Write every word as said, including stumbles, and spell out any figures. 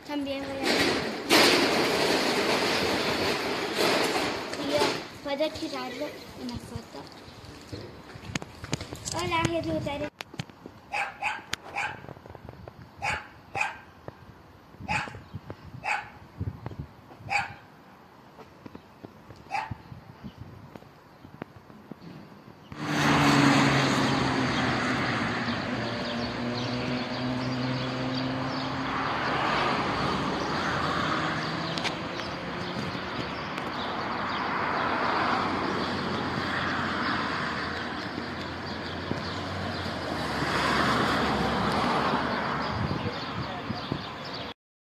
También voy a y yo puedo tirarle una foto. Hola Jesús, eres